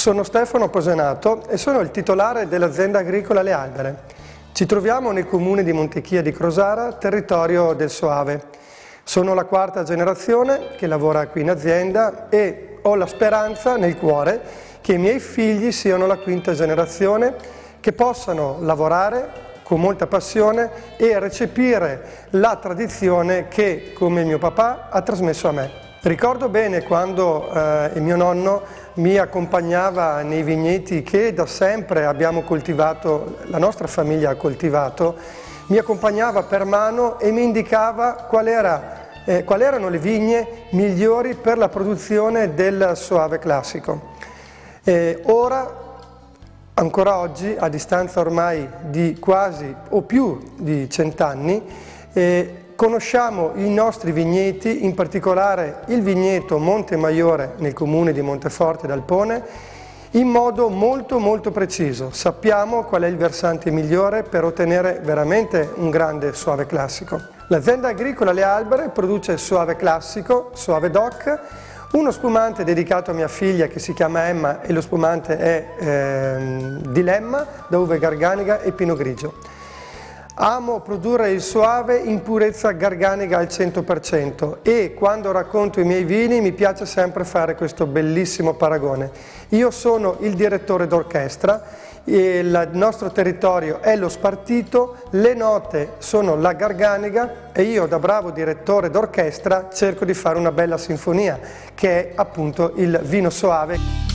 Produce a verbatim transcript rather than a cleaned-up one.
Sono Stefano Posenato e sono il titolare dell'azienda agricola Le Albere. Ci troviamo nel comune di Montechia di Crosara, territorio del Soave. Sono la quarta generazione che lavora qui in azienda e ho la speranza nel cuore che i miei figli siano la quinta generazione, che possano lavorare con molta passione e recepire la tradizione che, come mio papà, ha trasmesso a me. Ricordo bene quando eh, il mio nonno mi accompagnava nei vigneti che da sempre abbiamo coltivato, la nostra famiglia ha coltivato, mi accompagnava per mano e mi indicava qual era, eh, quali erano le vigne migliori per la produzione del Soave classico. Eh, ora, ancora oggi, a distanza ormai di quasi o più di cent'anni, eh, conosciamo i nostri vigneti, in particolare il vigneto Montemaiore nel comune di Monteforte d'Alpone, in modo molto molto preciso. Sappiamo qual è il versante migliore per ottenere veramente un grande Soave classico. L'azienda agricola Le Albere produce Soave classico, Soave doc, uno spumante dedicato a mia figlia che si chiama Emma e lo spumante è eh, Dilemma, da uve garganiga e pino grigio. Amo produrre il Soave in purezza garganiga al cento per cento e quando racconto i miei vini mi piace sempre fare questo bellissimo paragone. Io sono il direttore d'orchestra, il nostro territorio è lo spartito, le note sono la garganiga e io da bravo direttore d'orchestra cerco di fare una bella sinfonia che è appunto il vino Soave.